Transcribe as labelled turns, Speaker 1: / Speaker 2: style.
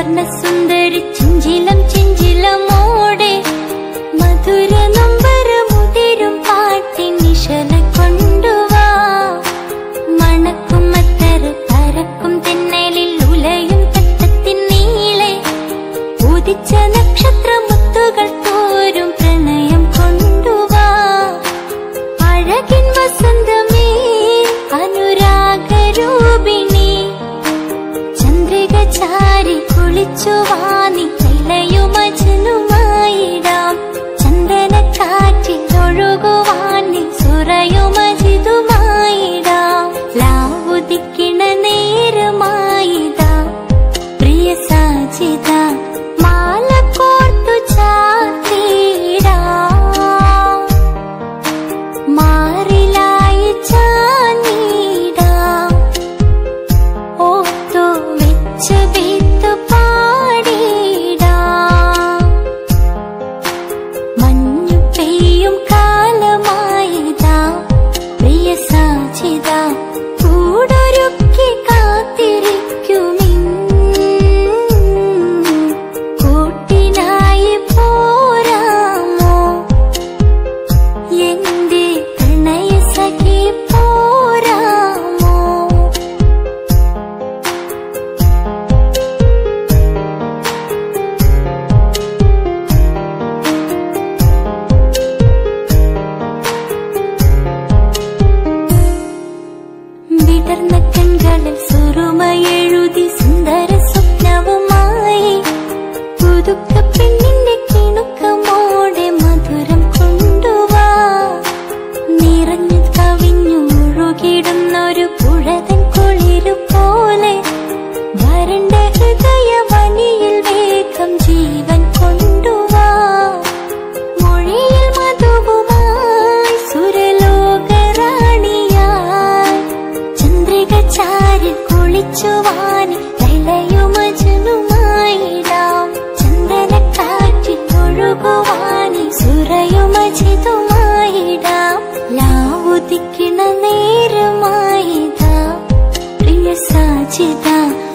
Speaker 1: വർണ്ണസുന്ദരി ചിഞ്ചിലം ചിഞ്ചിലമോടെ മധുര നൊമ്പരമുതിരും പാട്ടിൻ നിശല കൊണ്ടുവാ. മണക്കും മത്തറ് പരക്കും തെന്നലിൽ ഉലയും തട്ടത്തിൻ നീളെ ഉദിച്ച നക്ഷത്രമുത്തുകൾ തോരും പ്രണയം കൊണ്ടുവാ. അഴകിൻ വസന്തമേ അനുരാഗരൂപിണി ചന്ദ്രിക ചാരി കുളിച്ചുവാനി കൈലയുമജനുമായിടാം. ചന്ദനക്കാറ്റിൽ ഒഴുകുവാനി സുരയുമജിതുമായിടാം. ലാവുദിക്കിണ നേരമായിതാ പ്രിയ സാജിത മാല കോർത്തു ചാത്തിടാം. മാറിലായി ചാഞ്ഞിടാം. ഓത്തു വെച്ച് ബീത്ത് പാടിടാം. മഞ്ഞു പെയ്യും കാലമായിതാ പ്രിയ സാജിത കൂടൊരുക്കി കാത്തിരിക്കുമിൻ കൂട്ടിനായി പോരാമോ എന്റെ പ്രണയ സഖി പോരാമോ. വിടർന്ന കൺകളിൽ സുറുമയെഴുതി സുന്ദര സ്വപ്നവുമായി പുതുക്ക പെണ്ണിന്റെ കിണുക്കമോടെ മധുരം കൊണ്ടുവാ. നിറഞ്ഞു കവിഞ്ഞു ഒഴുകിടുന്നൊരു പുഴതൻ കുളിരു പോലെ വരണ്ട ഹൃദയവനിയിൽ വേഗം ജീവൻ കൊണ്ടുവാ. മൊഴിയിൽ മധുവുമായി സുരലോകറാണിയായി ചന്ദ്രിക ചാരി കുളിച്ചുവാനി കൈലയുമജനുമായിടാം. ചന്ദനക്കാറ്റിൽ ഒഴുകുവാനി സുരയുമജിതുമായിടാം. ലാവുദിക്കിണ നേരമായിതാ പ്രിയ സാജിത